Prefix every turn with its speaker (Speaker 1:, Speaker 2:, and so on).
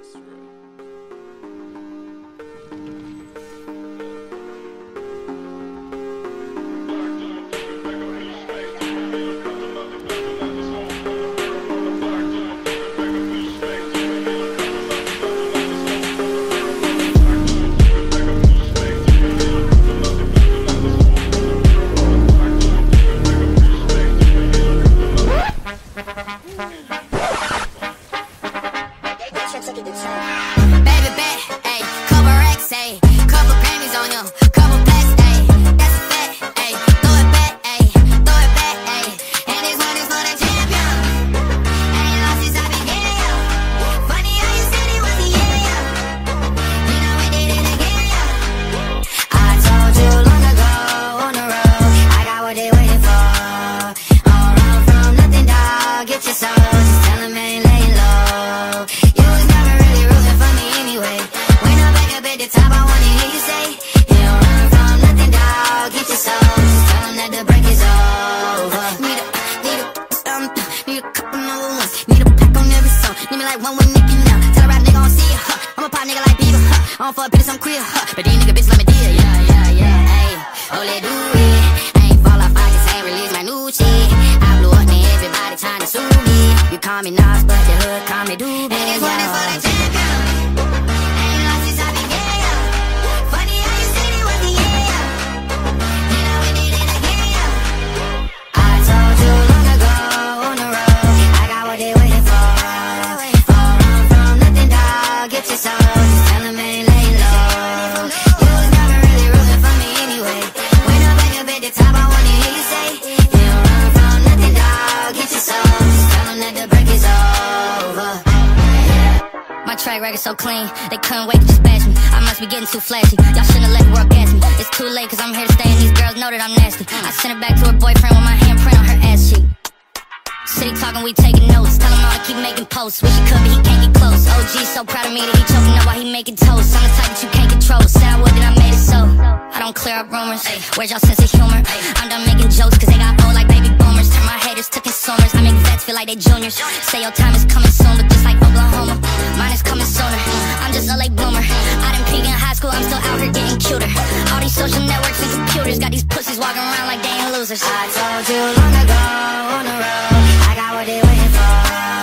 Speaker 1: So clean, they couldn't wait to just bash me. I must be getting too flashy. Y'all shouldn't let the world gas me. It's too late cause I'm here to stay and these girls know that I'm nasty. I sent it back to her boyfriend with my handprint on her ass cheek. City talking, we taking notes. Tell him all to keep making posts. Wish he could but he can't get close. OG's so proud of me that he choking up while he making toast. I'm the type that you can't control. Said I would, then I made it so. I don't clear up rumors. Where's y'all sense of humor? I'm done making jokes cause they got old like baby boomers. Turn my haters to consumers. I make vets feel like they juniors. Say your time is coming soon, but just like Oklahoma, mine is coming sooner. I'm just a late bloomer. I didn't peak in high school, I'm still out here getting cuter. All these social networks and computers got these pussies walking around like they ain't losers. I told you long ago on the road, I got what they waiting for.